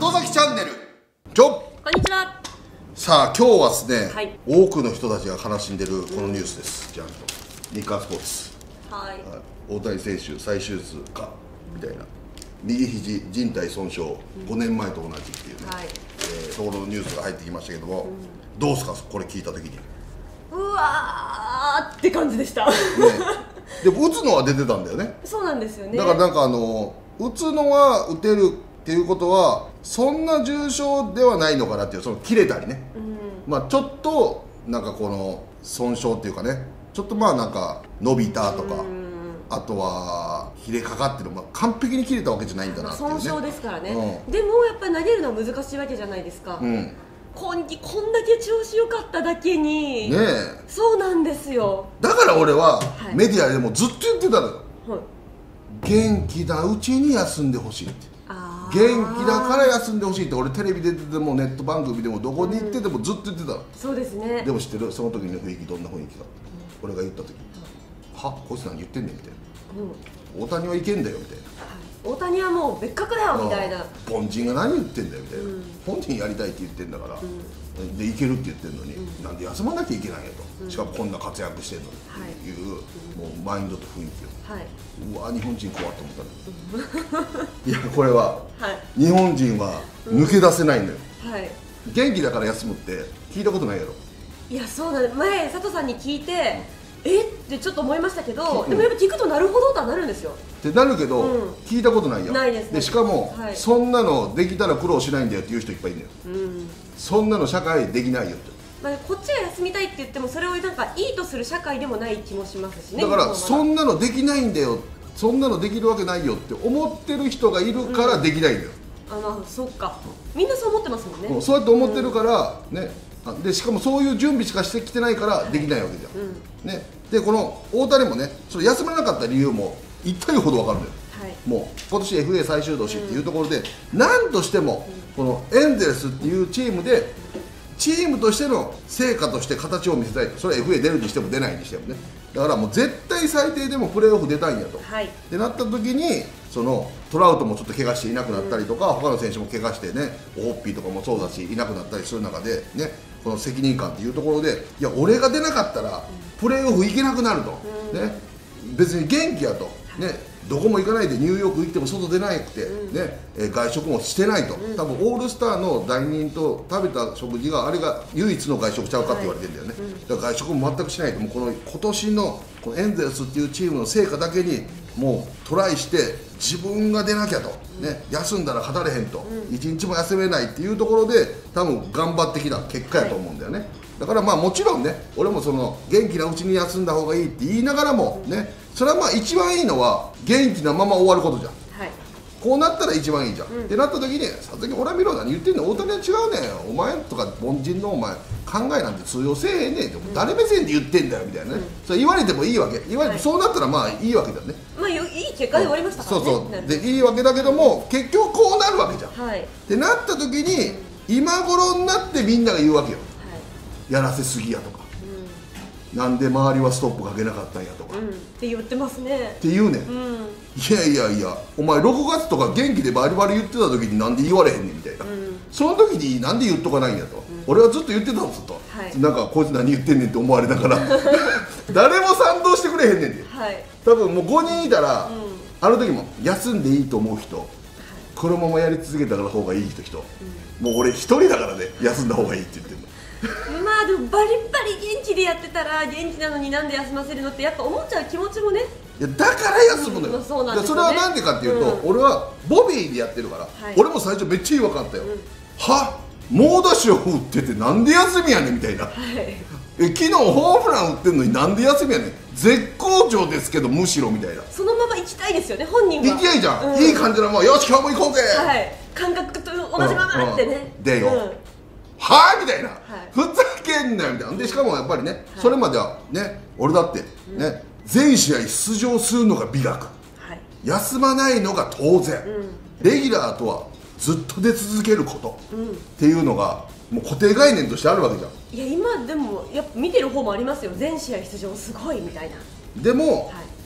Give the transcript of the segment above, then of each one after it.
里崎チャンネルちょこんにちは。 さあ今日はですね、 はい、 多くの人たちが悲しんでるこのニュースです。じゃんと日刊スポーツ、 はい、 大谷選手再手術かみたいな、右肘靭帯損傷、5年前と同じっていうね、 はい、 ところのニュースが入ってきましたけども、どうですかこれ聞いた時に。 うわーって感じでした、 ね、でも打つのは出てたんだよね。 そうなんですよね。 だからなんか打つのは打てるっていうことはそんな重症ではないのかなっていう、その切れたりね、まあちょっとなんかこの損傷っていうかね、ちょっとまあなんか伸びたとか、あとは切れかかってる、まあ、完璧に切れたわけじゃないんだなっていうね。 損傷ですからね、でもやっぱり投げるのは難しいわけじゃないですか、今季こんだけ調子良かっただけにね。そうなんですよ。 だから俺はメディアでもずっと言ってたのよ、元気なうちに休んでほしいって。元気だから休んでほしいって俺テレビ出ててもネット番組でもどこに行っててもずっと言ってたの。 そうですね。 でも知ってる、その時の雰囲気どんな雰囲気か、俺が言った時、はこいつ何言ってんねんみたいな、大谷はいけんだよみたいな、 大谷はもう別格だよみたいな、 凡人が何言ってんだよみたいな、本人やりたいって言ってんだから、でいけるって言ってんのに、なんで休まなきゃいけないんやと、しかもこんな活躍してんのにっていう、もうマインドと雰囲気を、うわ日本人怖って思ったのいやこれは、日本人は抜け出せないのよ、元気だから休むって聞いたことないやろ。 いやそうだね、前佐藤さんに聞いてえってちょっと思いましたけど、でもやっぱ聞くとなるほどとはなるんですよ。 ってなるけど、聞いたことないやん。 ないですね。 でしかも、そんなのできたら苦労しないんだよっていう人いっぱいいるのよ、そんなの社会できないよって、 まあ、こっちが休みたいって言ってもそれをなんかいいとする社会でもない気もしますしね。 だからそんなのできないんだよ、そんなのできるわけないよって思ってる人がいるからできないんだよ、 そっか、みんなそう思ってますもんね。 そうやって思ってるからね、でしかもそういう準備しかしてきてないからできないわけじゃん、ね。でこの大谷もね、ちょっと休めなかった理由も言ったよほど分かるんだよ、もう今年 FA 最終年っていうところで、何としてもこのエンゼルスっていうチームでチームとしての成果として形を見せたいと。それは FA 出るにしても出ないにしてもね、だからもう絶対最低でもプレーオフ出たいんやと、ってなった時に、そのトラウトもちょっと怪我していなくなったりとか、他の選手も怪我してね、オホッピーとかもそうだしいなくなったりする中でね、この責任感っていうところで、いや俺が出なかったらプレーオフ行けなくなると、ね、別に元気やと、ね、どこも行かないでニューヨーク行っても外出なくて、ね、外食もしてないと、多分オールスターの代理人と食べた食事があれが唯一の外食ちゃうかって言われてるんだよね、だから外食も全くしないと、もうこの今年のこのエンゼルスっていうチームの成果だけにもうトライして自分が出なきゃと、ね、休んだら勝たれへんと、一日も休めないっていうところで多分頑張ってきた結果やと思うんだよね、だからまあもちろんね、俺もその元気なうちに休んだ方がいいって言いながらもね、それはまあ一番いいのは元気なまま終わることじゃん、こうなったら一番いいじゃん、ってなった時に「佐々木俺見ろ何言ってんの、大谷は違うねん、お前とか凡人のお前考えなんて通用せえへんねん」って、誰目線で言ってんだよみたいなね、それ言われてもいいわけ、言われてそうなったらまあいいわけだね、 まあいい結果で終わりましたからね、 そうでいいわけだけども、結局こうなるわけじゃん、ってなった時に今頃になってみんなが言うわけよ、やらせすぎやとか、なんで周りはストップかけなかったんやとか、 って言ってますねって言うねん、いやいやいやお前6月とか元気でバリバリ言ってた時になんで言われへんねんみたいな、その時になんで言っとかないんやと、俺はずっと言ってたんですと、なんかこいつ何言ってんねんって思われながら誰も賛同してくれへんねんで、多分もう5人いたら、あの時も休んでいいと思う人、このままやり続けた方がいい人、もう俺一人だからね、休んだ方がいいって言ってるのまあでもバリバリ元気でやってたら元気なのになんで休ませるのってやっぱ思っちゃう気持ちもね、 いやだから休むのよ、それはなんでかっていうと、俺はボビーでやってるから、俺も最初めっちゃ違和感あったよ、は猛打賞打っててなんで休みやねんみたいな、昨日ホームラン打ってんのになんで休みやねん、絶好調ですけどむしろみたいな、 そのまま行きたいですよね本人は、 行きたいじゃん、いい感じのもうよし今日も行こうぜ、 感覚と同じままってね、 でよ、はぁみたいな、ふざけんなよみたいな、でしかもやっぱりね、それまではね、俺だってね、全試合出場するのが美学、休まないのが当然、レギュラーとはずっと出続けること、っていうのがもう固定概念としてあるわけじゃん。 いや今でもやっぱ見てる方もありますよ、全試合出場すごいみたいな。 でも、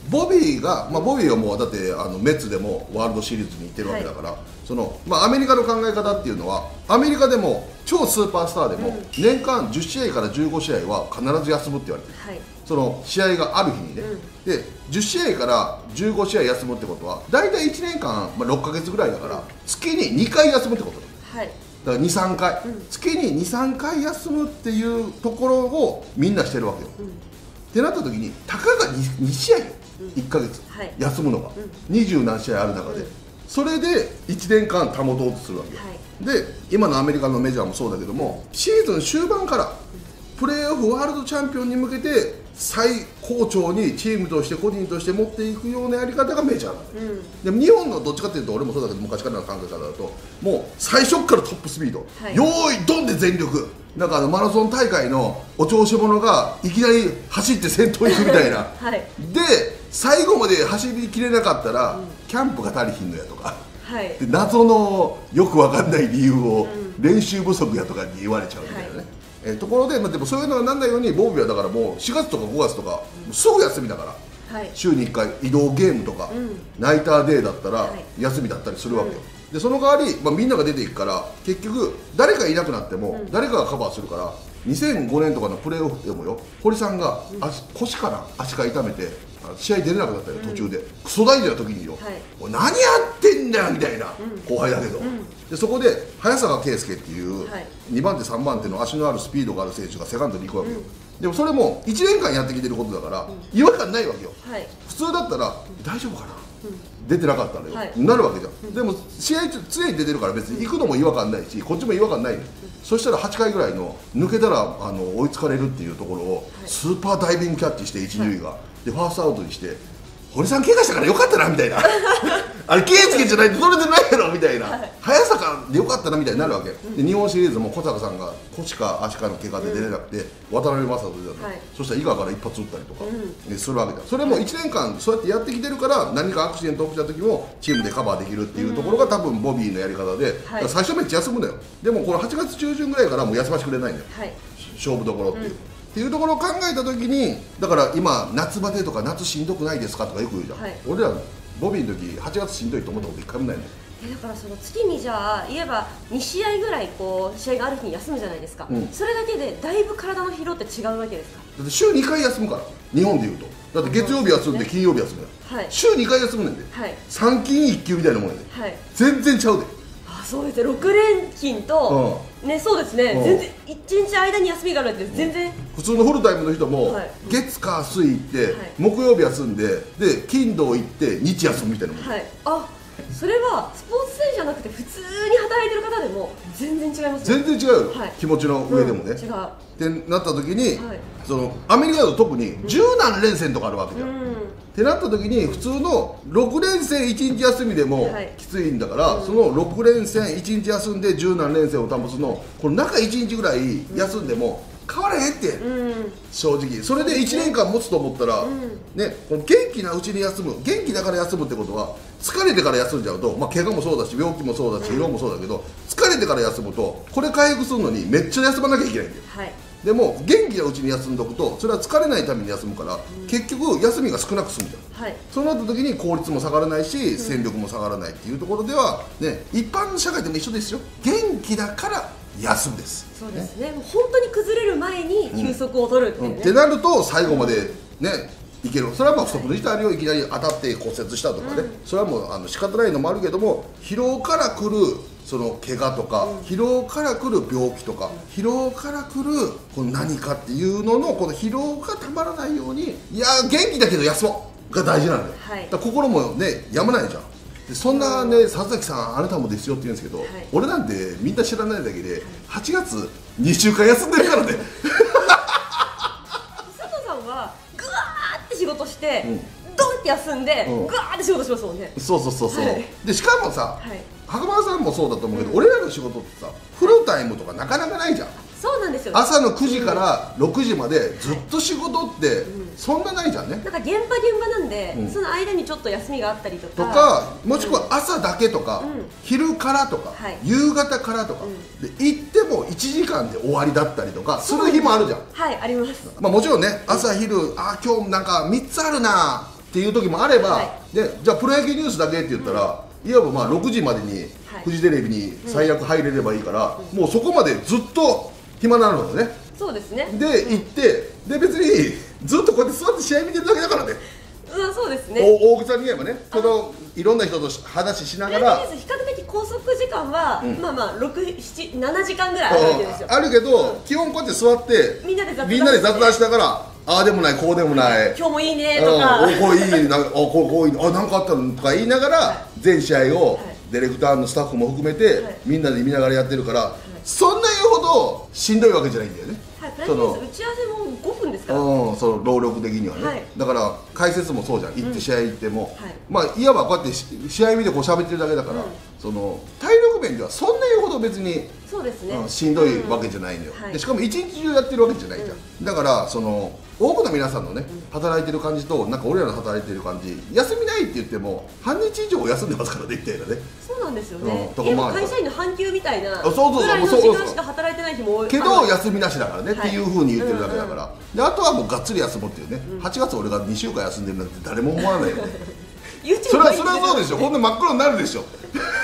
ボビーが、ボビーはもうだってメッツでもワールドシリーズに行ってるわけだから、アメリカの考え方っていうのは、アメリカでも超スーパースターでも、年間10試合から15試合は必ず休むって言われてる、その試合がある日にね、で10試合から15試合休むってことは大体1年間、6ヶ月ぐらいだから、月に2回休むってことだ、だから2、3回、月に2、3回休むっていうところをみんなしてるわけよ、ってなった時にたかが 2試合よ、1ヶ月、休むのが、20何試合ある中で、それで1年間保とうとするわけよ、で今のアメリカのメジャーもそうだけども、シーズン終盤からプレーオフワールドチャンピオンに向けて最高潮にチームとして個人として持っていくようなやり方がメジャーなんだよ、でも日本のどっちかっていうと、俺もそうだけど昔からの考え方だと、もう最初からトップスピード、用意ドンで全力、なんかマラソン大会のお調子者がいきなり走って先頭に行くみたいな、で最後まで走りきれなかったら、キャンプが足りひんのやとか、で謎のよくわかんない理由を、練習不足やとかに言われちゃうみたいなね、ところで、でもそういうのがなんないように、ボビーはだからもう4月とか5月とかすぐ休みだから、週に1回移動ゲームとか、ナイターデーだったら休みだったりするわけよ、でその代わり、みんなが出ていくから、結局誰かいなくなっても誰かがカバーするから、2005年とかのプレーオフでもよ、堀さんが腰から足から痛めて試合出れなくなったよ、途中で、クソ大事な時によ、何やってんだよみたいな、後輩だけど、でそこで早坂圭介っていう2番手3番手の足のあるスピードがある選手がセカンドに行くわけよ、でもそれも1年間やってきてることだから違和感ないわけよ、普通だったら大丈夫かな、出てなかったのよ、なるわけじゃん、でも試合常に出てるから別に行くのも違和感ないし、こっちも違和感ないの、そしたら8回ぐらいの抜けたら追いつかれるっていうところをスーパーダイビングキャッチして一塁が、でファーストアウトにして、堀さん怪我したからよかったなみたいなあれ圭介じゃないとそれでないやろみたいな、早坂でよかったなみたいになるわけ、で日本シリーズも小坂さんが腰か足かの怪我で出れなくて、渡辺正人出たの、そしたら井川から一発打ったりとかするわけだ、それも1年間そうやってやってきてるから、何かアクシデント起きた時もチームでカバーできるっていうところが多分ボビーのやり方で、最初めっちゃ休むんだよ、でもこの8月中旬ぐらいからもう休ませてくれないんだよ、勝負どころっていう。っていうところを考えたときに、だから今夏バテとか夏しんどくないですかとかよく言うじゃん、俺らボビーの時8月しんどいと思ったこと一回もないのよ。 だからその月にじゃあ言えば2試合ぐらいこう試合がある日に休むじゃないですか、それだけでだいぶ体の疲労って違うわけですか？ だって週2回休むから、日本でいうとだって月曜日休んで金曜日休むやん、週2回休むねんで、3勤1休みたいなもんやで、全然ちゃうで。 そうですね、6連勤と、そうですね、全然1日間に休みがあるって全然、 普通のフルタイムの人も、月火水行って、木曜日休んで、で金土行って日休むみたいなもん、 それはスポーツ選手じゃなくて普通に働いてる方でも全然違いますね。 全然違うよ、気持ちの上でもね、違うってなった時に、そのアメリカだと特に十何連戦とかあるわけじゃん、ってなった時に普通の6連戦1日休みでもきついんだから、その6連戦1日休んで十何連戦を保つの、この中1日ぐらい休んでも変わらへんって、正直それで1年間持つと思ったら、ね、この元気なうちに休む、元気だから休むってことは、疲れてから休んじゃうと、怪我もそうだし病気もそうだし疲労もそうだけど、疲れてから休むとこれ回復するのにめっちゃ休まなきゃいけないんだよ、でも元気なうちに休んどくとそれは疲れないために休むから、結局休みが少なく済むじゃん、そうなった時に効率も下がらないし、戦力も下がらないっていうところでは、ね、一般の社会でも一緒ですよ、元気だから休むです。 そうですね、もう本当に崩れる前に休息を取るっていうね、 ってなると最後までねいける。それは不測の事態をいきなり当たって骨折したとかね、それはもう仕方ないのもあるけども、疲労から来るその怪我とか、疲労から来る病気とか、疲労から来るこの何かっていうののこの疲労がたまらないように、いや元気だけど休もうが大事なんだよ、だから心もねやまないじゃん。でそんなね、佐々木さんあなたもですよって言うんですけど、俺なんてみんな知らないだけで8月2週間休んでるからね佐藤さんはグワーって仕事して、ドンって休んで、グワーって仕事しますもんね。 そう、でしかもさ、袴田さんもそうだと思うけど、俺らの仕事ってさフルタイムとかなかなかないじゃん。 そうなんですよ、 朝の9時から6時までずっと仕事ってそんなないじゃんね。 なんか現場なんで、その間にちょっと休みがあったりとか、もしくは朝だけとか、昼からとか、夕方からとかで行っても1時間で終わりだったりとかする日もあるじゃん。 あります。 もちろんね、朝昼今日なんか3つあるな、 っていう時もあれば、でじゃあプロ野球ニュースだけって言ったら、いわばまあ6時までにフジテレビに最悪入れればいいから、もうそこまでずっと暇なのよね。 そうですね。 で行って、で別にずっとこうやって座って試合見てるだけだからね。 そうですね。 大口さんに言えばね、いろんな人と話しながら、 比較的拘束時間は、まあまあ6、7、7時間ぐらいあるわけですよ。 あるけど、基本こうやって座ってみんなで雑談しながら、ああでもないこうでもない、 今日もいいねとか、 こういいな、こういい、なんかあったのとか言いながら、全試合をディレクターのスタッフも含めてみんなで見ながらやってるから、そんな言うほどしんどいわけじゃないんだよね。 プライベート打ち合わせも5分ですから、 その労力的にはね、だから解説もそうじゃん、行って試合行っても、まあいわばこうやって試合見てこう喋ってるだけだから、その体力面ではそんな言うほど別にそうですね、 しんどいわけじゃないのよ、でしかも一日中やってるわけじゃないじゃん、だからその多くの皆さんのね、働いてる感じとなんか俺らの働いてる感じ、休みないって言っても半日以上休んでますからね、みたいなね。 そうなんですよね、会社員の半休みたいなぐらいの時間しか働いてない日も多いけど、休みなしだからねっていうふうに言ってるだけだから、であとはもうがっつり休むっていうね、8月俺が2週間休んでるなんて誰も思わないよねそれはそうでしょ、ほんで真っ黒になるでしょ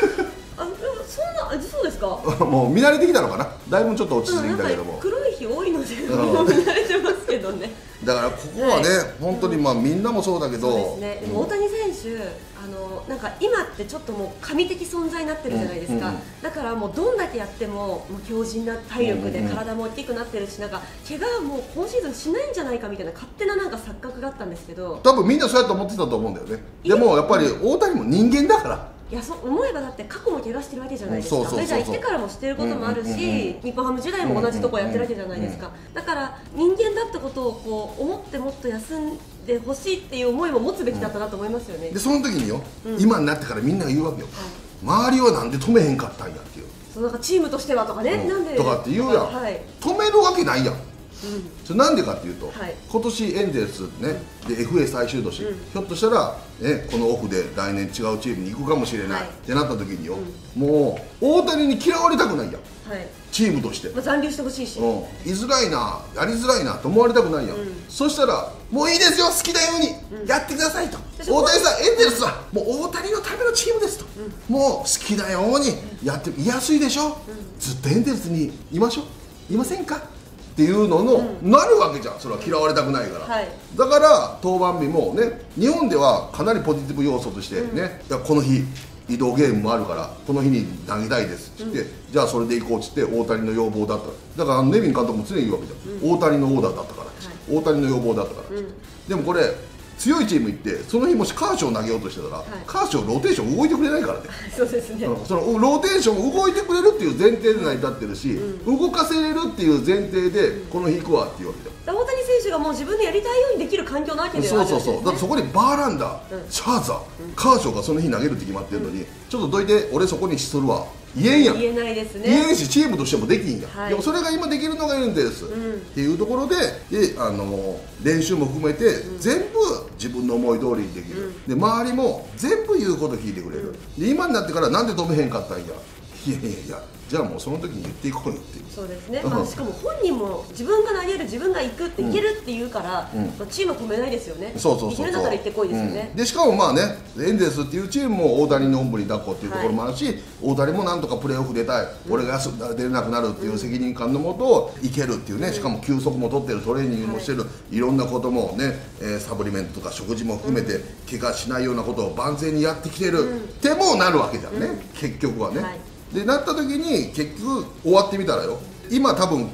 そうですかもう見慣れてきたのかな、だいぶちょっと落ち着いてきたけども、 黒い日多いのでもう見慣れてますけどねだからここはね、本当にまあみんなもそうだけど、 そうですね、でも大谷選手なんか今ってちょっともう神的存在になってるじゃないですか、だからもうどんだけやってももう強靭な体力で体も大きくなってるし、なんか怪我はもう今シーズンしないんじゃないかみたいな勝手ななんか錯覚があったんですけど、 多分みんなそうやって思ってたと思うんだよね。でもやっぱり大谷も人間だから、 いやそう思えばだって過去も怪我してるわけじゃないですか、メジャー行ってからもしてることもあるし、日本ハム時代も同じとこやってるわけじゃないですか、だから人間だってことをこう思ってもっと休んでほしいっていう思いも持つべきだったなと思いますよね。 でその時によ、今になってからみんなが言うわけよ、周りはなんで止めへんかったんやっていう、 そうなんかチームとしてはとかね、なんでとかって言うやん、止めるわけないやん。それなんでかっていうと、今年エンゼルスねで FA 最終年、ひょっとしたら、ね、このオフで来年違うチームに行くかもしれない、ってなった時によ、もう大谷に嫌われたくないやん、チームとして、 残留してほしいし、 居づらいな、やりづらいなと思われたくないやん、そしたらもういいですよ、好きなようにやってくださいと、大谷さん、エンゼルスはもう大谷のためのチームですと、もう好きなようにやっていやすいでしょ、ずっとエンゼルスにいましょう、いませんかっていうのの、なるわけじゃん、それは嫌われたくないから、だから登板日もね、日本ではかなりポジティブ要素としてね、この日移動ゲームもあるからこの日に投げたいですって言って、じゃあそれで行こうっつって大谷の要望だった、だからネビン監督も常に言うわけじゃん、大谷のオーダーだったから、大谷の要望だったから、でもこれ強いチーム行ってその日もしカーショー投げようとしてたら、カーショーローテーション動いてくれないからねそうですね、 そのローテーション動いてくれるっていう前提で成り立ってるし、動かせれるっていう前提でこの日行くわっていうわけじゃん。 大谷選手がもう自分でやりたいようにできる環境なわけではあるんですね。 そうだってそこにバーランダー、シャーザー、カーショーがその日投げるって決まってるのに、ちょっとどいて俺そこにするわ言えんやん、 言えないですね、 言えんしチームとしてもできんやん、でもそれが今できるのがエンゼルスっていうところで、練習も含めて全部自分の思い通りにできる、で周りも全部言うこと聞いてくれる、で今になってからなんで止めへんかったんや、いやじゃあもうその時に言っていこうよっていう。 そうですね、しかも本人も自分が投げる、自分が行くって行けるって言うから、チームは止めないですよね。行けるんだったら行ってこいですよね。 でしかもまあね、エンゼルスっていうチームも大谷のおんぶに抱っこっていうところもあるし、大谷もなんとかプレーオフ出たい、俺が出れなくなるっていう責任感のもといけるっていうね、しかも休息も取ってる、トレーニングもしてる、いろんなこともね、サプリメントとか食事も含めて怪我しないようなことを万全にやってきてるってもなるわけじゃんね、結局はね。でなった時に結局終わってみたらよ、今多分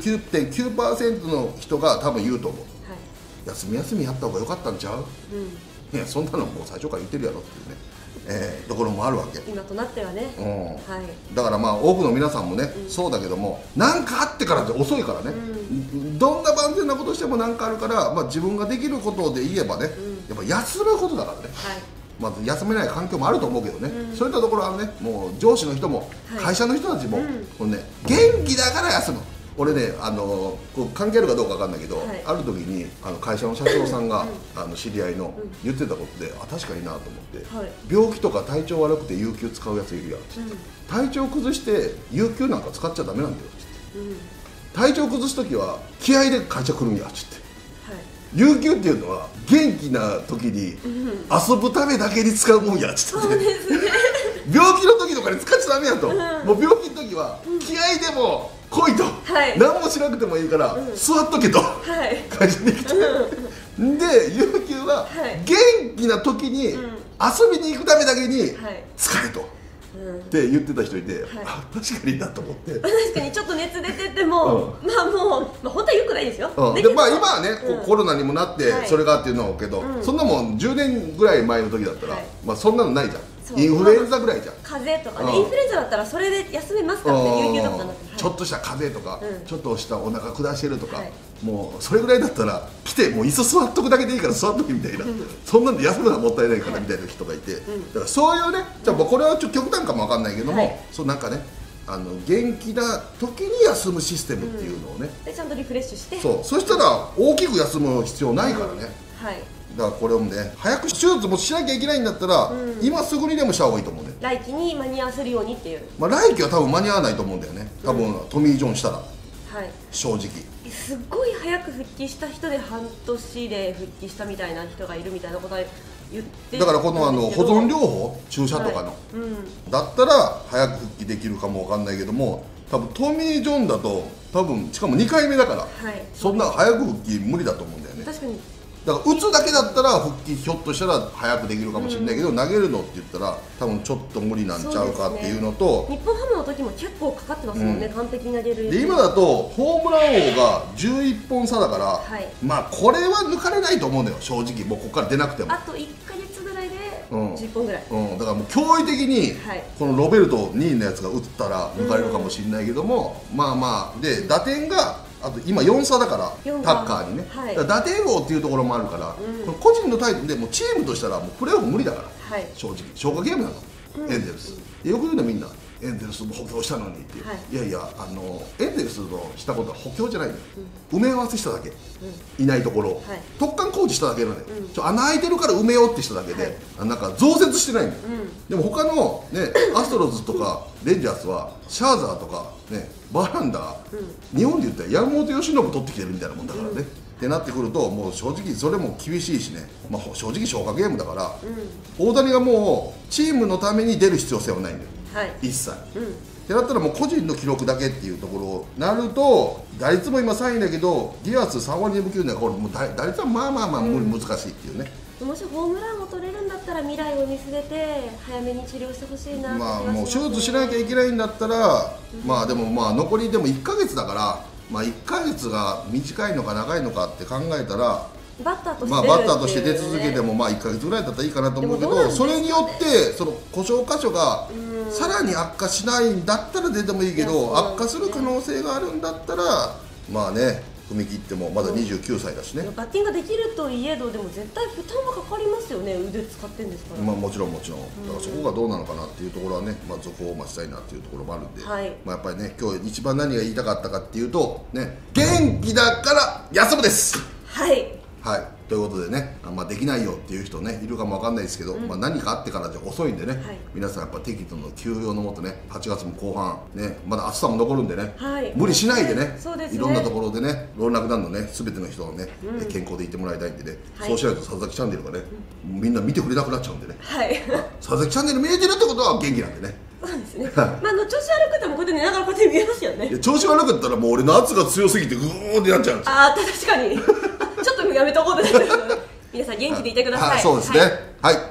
99.9% の人が多分言うと思う、休みやった方が良かったんちゃう、いやそんなのもう最初から言ってるやろっていうね、ところもあるわけ、 今となってはね、 だからまあ多くの皆さんもね、そうだけども何かあってからって遅いからね、どんな万全なことしても何かあるから、まあ、自分ができることで言えばね、やっぱ休むことだからね、まず休めない環境もあると思うけどね、そういったところはね、もう上司の人も会社の人たちも、これね、元気だから休む。俺ね、こう関係あるかどうかわかんないけど、ある時に会社の社長さんが知り合いの言ってたことで、確かになと思って、病気とか体調悪くて有給使うやついるやんって言って、体調崩して有給なんか使っちゃダメなんだよって言って、体調崩す時は気合で会社来るんやって言って、 有給っていうのは元気な時に遊ぶためだけに使うもんやっつって、 そうですね病気の時とかに使っちゃダメやと、もう病気の時は気合でも来いと、何もしなくてもいいから座っとけと、会社に来て、で有給は元気な時に遊びに行くためだけに使えと。って言ってた人いて、あ、確かになと思って。 確かにちょっと熱出てても、まあもう、本当はよくないですよ。 で、まあ今はね、コロナにもなってそれがっていうのはけど、そんなもん10年ぐらい前の時だったら、まあそんなのないじゃん。インフルエンザぐらいじゃん。 風邪とかね、インフルエンザだったらそれで休めますからね、有給とかなって。 ちょっとした風邪とか、ちょっとしたお腹下してるとか、もうそれぐらいだったら来てもう椅子座っとくだけでいいから座っとけみたいな、そんなんで休むのはもったいないからみたいな人がいて、だからそういうね、じゃあこれはちょっと極端かもわかんないけども、そうなんかね、元気な時に休むシステムっていうのをね、 でちゃんとリフレッシュして、 そしたら大きく休む必要ないからね。だからこれをね、早く手術もしなきゃいけないんだったら、今すぐにでもした方がいいと思うね。 来期に間に合わせるようにっていう。 まあ来期は多分間に合わないと思うんだよね。多分トミー・ジョンしたら、正直。 すっごい早く復帰した人で半年で復帰したみたいな人がいるみたいなことは言ってだからこの保存療法、注射とかの、だったら早く復帰できるかもわかんないけども、多分トミー・ジョンだと多分しかも2回目だから、そんな早く復帰無理だと思うんだよね。 確かに。 だから打つだけだったら復帰ひょっとしたら早くできるかもしれないけど、投げるのって言ったら多分ちょっと無理なんちゃうかっていうのと、 日本ハムの時も結構かかってますもんね、完璧に投げる。 で今だとホームラン王が11本差だから、まあこれは抜かれないと思うんだよ正直。もうここから出なくてもあと1ヶ月ぐらいで10本ぐらい、 だからもう驚異的にこのロベルト2位のやつが打ったら抜かれるかもしれないけども、まあまあで打点があと今4差だからタッカーにね、打点王っていうところもあるから、この個人のタイプでもチームとしたらもうプレーオフ無理だから、正直消化ゲームなの、エンゼルスよく言うのみんな、エンゼルスも補強したのにっていう、いやいやエンゼルスのしたことは補強じゃないのよ、埋め合わせしただけ、いないところを突貫工事しただけなので、穴開いてるから埋めようってしただけで、なんか増設してないのよ。でも他のねアストロズとかレンジャースはシャーザーとかねバーランダー、日本で言ったら山本由伸取ってきてるみたいなもんだからね、ってなってくるともう正直それも厳しいしね、まあ、正直消化ゲームだから、大谷がもうチームのために出る必要性はないんだよ、一切。ってなったらもう個人の記録だけっていうところになると、打率も今3位だけどディアス3割2分9厘だから、もう打率はまあまあまあ難しいっていうね。 もしホームランを取れるんだったら未来を見据えて早めに治療してほしいなって。 まあもう手術しなきゃいけないんだったら、まあでもまあ残りでも1ヶ月だから、まあ1ヶ月が短いのか長いのかって考えたら、 バッターとして出続けてもまあ1ヶ月ぐらいだったらいいかなと思うけど、それによってその故障箇所がさらに悪化しないんだったら出てもいいけど、悪化する可能性があるんだったらまあね踏み切ってもまだ29歳だしね。 バッティングができるといえど、でも絶対負担はかかりますよね、腕使ってるんですから。 まあもちろんだからそこがどうなのかなっていうところはね、まあ続報を待ちたいなっていうところもあるんで、まあやっぱりね今日一番何が言いたかったかっていうとね、元気だから休むです。ということでね、まあ、できないよっていう人ねいるかもわかんないですけど、まあ何かあってからじゃ遅いんでね、皆さんやっぱ適度の休養のもとね、8月も後半ねまだ暑さも残るんでね、無理しないでね、いろんなところでね老若男女ね全ての人をね、健康でいてもらいたいんでね、そうしないと佐々木チャンネルがね、みんな見てくれなくなっちゃうんでね、佐々木チャンネル見えてるってことは元気なんでね。 そうですね。まあ調子悪くてもこうやって寝ながらこうやって見えますよね。 調子悪かったらもう俺の圧が強すぎてグーってなっちゃうんですよ。 確かに。ちょっとやめとこうと思って。皆さん元気でいてください。 そうですね。はい。